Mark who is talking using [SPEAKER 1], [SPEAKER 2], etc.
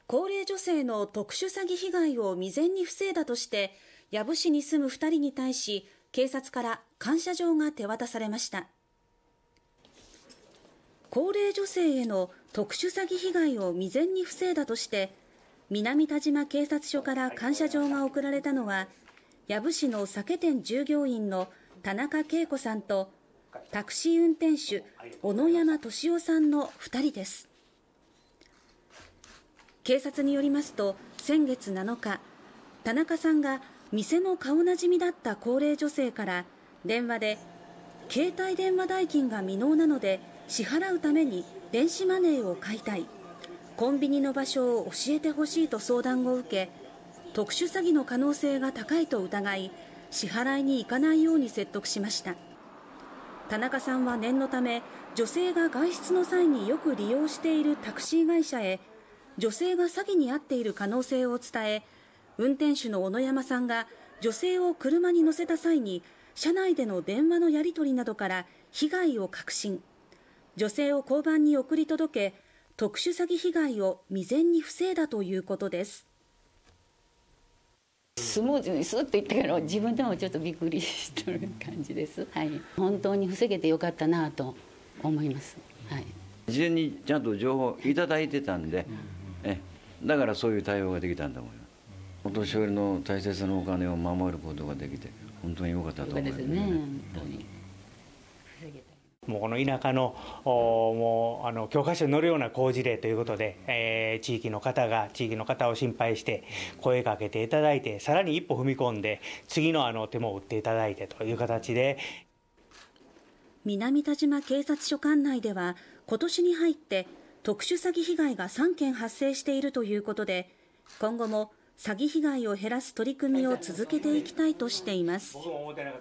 [SPEAKER 1] 高齢女性の特殊詐欺被害を未然に防いだとして養父市に住む2人に対し警察から感謝状が手渡されました。高齢女性への特殊詐欺被害を未然に防いだとして南田島警察署から感謝状が贈られたのは養父市の酒店従業員の田中恵子さんとタクシー運転手小野山俊夫さんの2人です。警察によりますと先月7日田中さんが店の顔なじみだった高齢女性から電話で携帯電話代金が未納なので支払うために電子マネーを買いたい、コンビニの場所を教えてほしいと相談を受け、特殊詐欺の可能性が高いと疑い支払いに行かないように説得しました。田中さんは念のため女性が外出の際によく利用しているタクシー会社へ女性が詐欺に遭っている可能性を伝え、運転手の小野山さんが女性を車に乗せた際に車内での電話のやり取りなどから被害を確信、女性を交番に送り届け特殊詐欺被害を未然に防いだということです。
[SPEAKER 2] スムーズにスッといったけど自分でもちょっとびっくりしてる感じです、はい、本当に防げてよかったなと思います、はい、
[SPEAKER 3] 事前にちゃんと情報いただいてたんで、だからそういう対応ができたんだと思います。お年寄りの大切なお金を守ることができて本当に良かったと思います。
[SPEAKER 4] もうこの田舎のもう教科書に載るような好事例ということで、地域の方を心配して声かけていただいて、さらに一歩踏み込んで次の手も打っていただいてという形で、
[SPEAKER 1] 南田島警察署管内では今年に入って特殊詐欺被害が3件発生しているということで、今後も詐欺被害を減らす取り組みを続けていきたいとしています。